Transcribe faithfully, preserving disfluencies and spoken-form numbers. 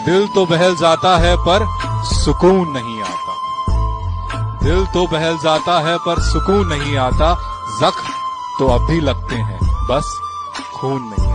दिल तो बहल जाता है पर सुकून नहीं आता। दिल तो बहल जाता है पर सुकून नहीं आता। जख्म तो अब भी लगते हैं, बस खून नहीं।